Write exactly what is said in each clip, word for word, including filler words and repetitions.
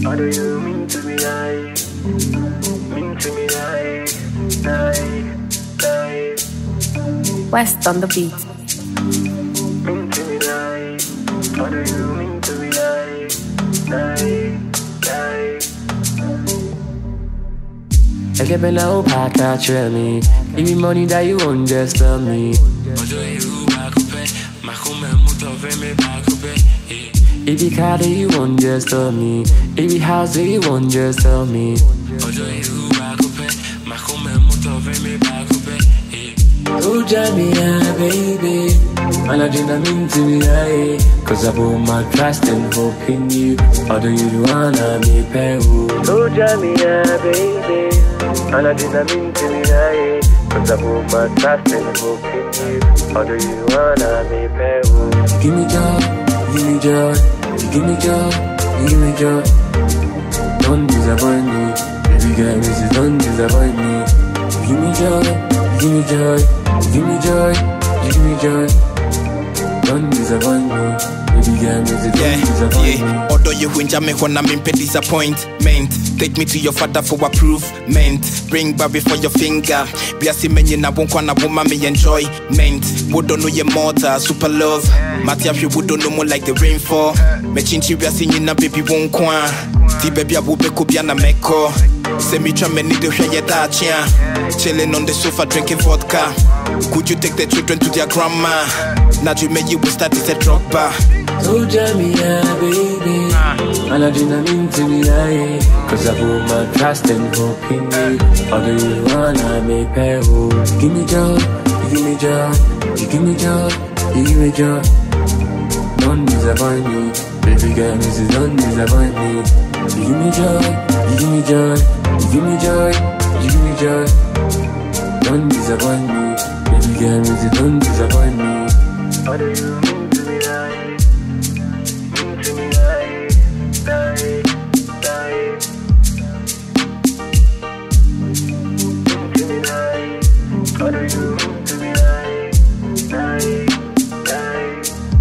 What do you mean to me, I? Mean to me, I, I, I. West on the beat. Mean to me, I. What do you mean to me, I, I, I. I get me now back at me. Give me money that you want, just tell me. If you car that you want, just tell me. If you house that you want, just tell me. Oh, Jamia, baby. Man, I didn't mean to be high. Cause I put my trust and hope in you. Or do you wanna be pay? Oh, Jamia, baby. Man, I didn't mean to be high. Cause I put my trust and hope in you. Or do you wanna be pay? Give me joy, give me joy. You give me joy, you give me joy. Don't disappoint me. Baby girl, missus, don't disappoint me. You give me joy, you give me joy. You give me joy, you give me joy. Don't disappoint me. Baby girl, missus, don't disappoint me. Although you winja me when I'm in disappointment. Take me to your father for approvement. Bring baby for your finger. Be a semen na won't wanna woman me enjoyment. Would don't know your mother, super love. Matia you would don't know more like the rainfall. Me chinchi we are singing na baby won't kwa. Ti baby abu be kubiana meko. Say me try me need to hear your dachia. Chilling on the sofa drinking vodka. Could you take the children to their grandma? Now you make you will start to set drug bar. Oh Jamia, baby. And I didn't mean to be high. Cause I put my trust and hope in you. Or do you wanna make pay? Give me joy, you give me joy. You give me joy, you give me joy. Don't disappoint me. Baby girl, missus, don't disappoint me. You give me joy, you give me joy. You give me joy, you give me joy. Don't disappoint me. Baby girl, missus, don't disappoint me. What do you mean to me, I? Mean to me, I, I, I. Mean to me, I. What do you mean to me, I, I, I.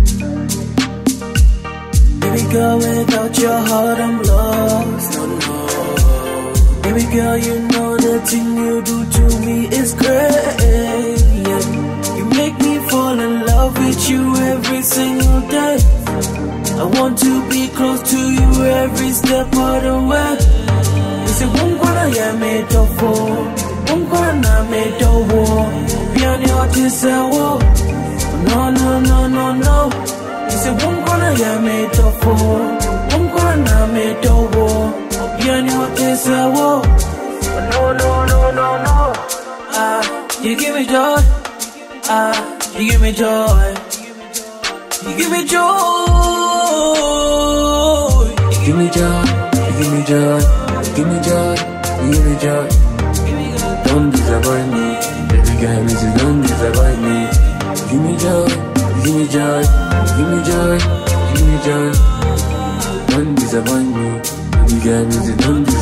Baby girl, without your heart I'm lost, no, no. Baby girl, you know the thing you do to me is great, yeah. You make me fall in love with you every single day. I want to be close to you every step of the way. You say, won't gonna hear me to fall, won't gonna make the war. Beyond your desire, no, no, no, no, no. You say, won't gonna hear me to fall, won't gonna make the war. Beyond your desire, no, no, no, no, no. Ah, you give me joy. Ah, you give me joy. You give me joy. You give me joy. You give me joy. You give me joy. You give me joy. Don't disappoint me. Baby girl, missus, don't disappoint me. You give me joy. You give me joy. You give me joy. You give me joy. Don't disappoint me. Baby girl, missus, don't disappoint me.